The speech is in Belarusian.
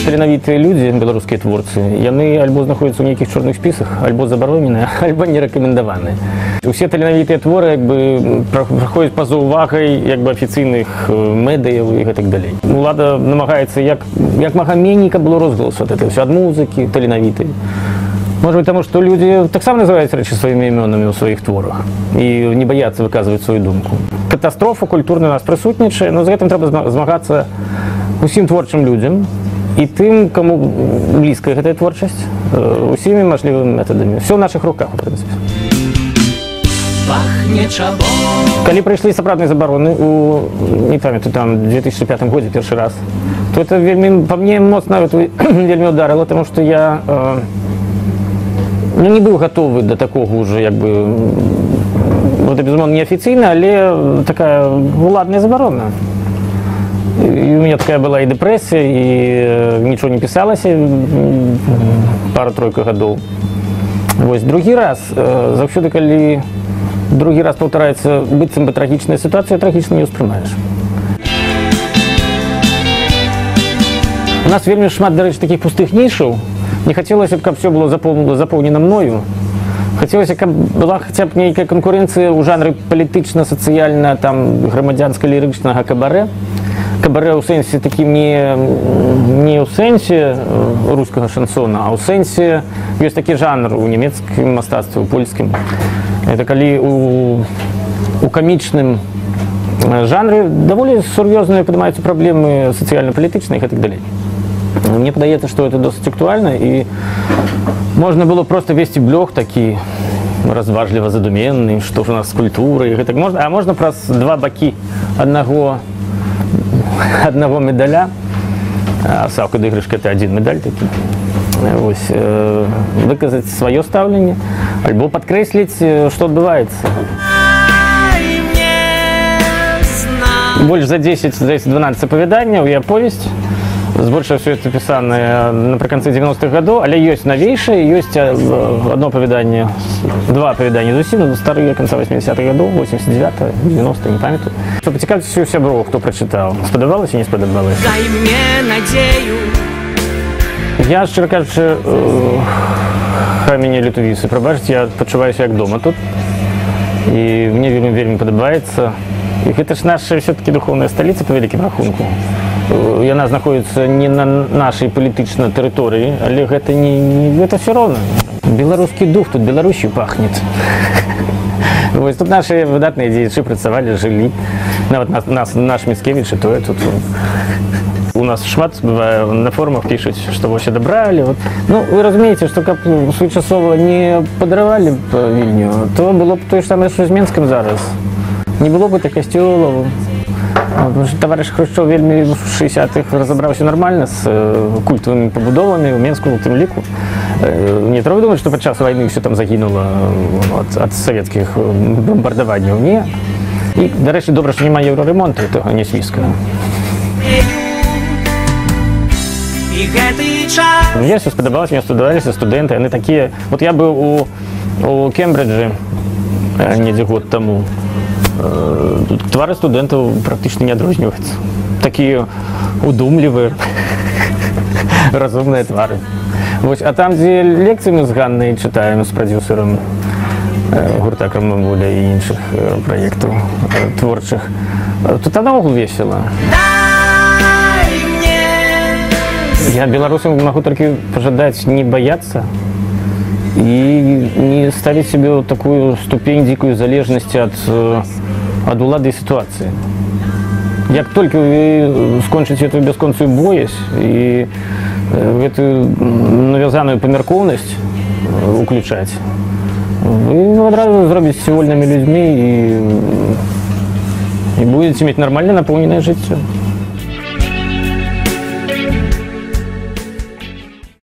таленавітыя людзі, беларускія творцы, яны альбо знаходзяцца ў нейкіх чорных спісах, альбо забароненыя, альбо не рэкамендаваны. Усе таленавітыя творы як бы праходзяць па-за увагай як бы афіцыйных медыяў і гэтак далей. Улада намагаецца як мага меней, каб было розгаласу ад этого, ад музыкі таленавітай. Может быть, потому что люди так само называют рэчы сваімі імёнамі ў сваіх творах і не баяцца выказваць сваю думку. Катастрофа культурная у нас прысутнічае, но з гэтым трэба змагацца усім творчым людзям і тым, каму блізкая гэтая творчасць, усімі мажлівымі метадамі. Все ў нашых руках, у прынцыпе. Калі прыйшлі сапраўдныя забароны у, не памятаю, там 2005 годзе першы раз, то это вельмі, па мне моцна вельмі ударыла, тому што я не быў гатовы да такога ўжо, як бы, гэта, безумоўна, неафіцыйна, але такая уладная забарона. І у меня такая была і дэпрэсія, і нічого не пісалася пару-тройку гадоў. Вось, другі раз, заўсёды, калі другі раз паўтараецца быццам бы трагічная сітуацыя, трагічна не ўспрымаеш. У нас вельмі шмат, дарэчы, такіх пустых нішаў. Не хотелось, каб все было заполнено мною. Хотелось, каб была хотя б нейкая конкуренция у жанры палітычна-сацыяльна, там, грамадзянска-лірычнага кабарэ. Кабарэ ў сэнсе такім не ў сэнсе рускага шансона, а ў сэнсе ёсць такі жанр у нямецкім мастацтве, у польскім. Это калі у камічным жанры даволі сур'ёзныя падымаюцца праблемы сацыяльна-палітычныя і гэтак далей. Мне падаецца, што это досыць актуальна, і можна было просто весці блог такі разважліва задуменны, што ж у нас з культурай, гэтак можна, а можна праз два бакі аднаго медаля, а Саўка Дыгрышка — это один медаль такі, вось, выказаць сваё стаўленне, альбо падкрэсліць, што адбываецца. Больш за 10-12 апавяданняў і аповесць. Збольшага все это пісанае напрыканцы 90-х гадоў, але ёсць навейшае, ёсць одно апавяданне, два апавяданні зусім старыя, канца 80-х гадоў, 89-х, 90-х, не памятаю. Што пацікавіцеся ў сяброў, хто прачытаў, спадабалася, не спадабалася? Дай мне надзею. Я, шчыра кажучы, хай мяне літувіцы прабачыць, я пачуваюся як дома тут, і мне вельмі падабаецца. І гэта ж наша все-таки духовная сталіца па вялікім рахунку. Яна знаходіцца не на нашай палітычнай тэрыторыі, але гэта все роўна. Беларускі дух, тут Беларусью пахнет. Вось тут наши выдатныя дзеячы працавалі, жылі. Нават наш Міцкевіч, і тое тут. У нас шмат бывае на форумах пішуць, што вось адабралі. Ну, вы разумееце, што каб своечасова не падаравалі Вільню, то было б тое ж самае, што з Менскам зараз. Не было бы так касцёлаў. Товарищ Хрушчов вельмі в 60-х разабраўся нармальна з культавымі пабудовамі ў Менску, у тым ліку. Не трэба думаць, што падчас вайны ўсё там загінула ад савецкіх бамбардаванняў. Не. І, дарэчы, добра, што няма еўраремонту гэтага нясвіжскага. Мне все спадабалася, мне студаваліся студэнты, яны такія. Вот я быў у Кембриджы недзе год таму. Твары студэнтаў практычна не адрозніваюцца. Такія удумлівыя, разумныя твары. Вось, а там, дзе лекцыі мы з Ганнай чытаем з прадзюсерам гурта Крамамбуля і іншых праектаў творчых, тут наогул весела. Я беларусам магу толькі пажадаць не баяцца і не ставіць сябе ў такую ступень дзікую залежнасці ад улады і сітуацыі. Як толькі вы скончыце эту бясконцую боязь і гэтую навязаную памяркоўнасць уключаць, вы адразу зробіце вольнымі людзьмі і будзеце мець нармальна напоўненае жыццё.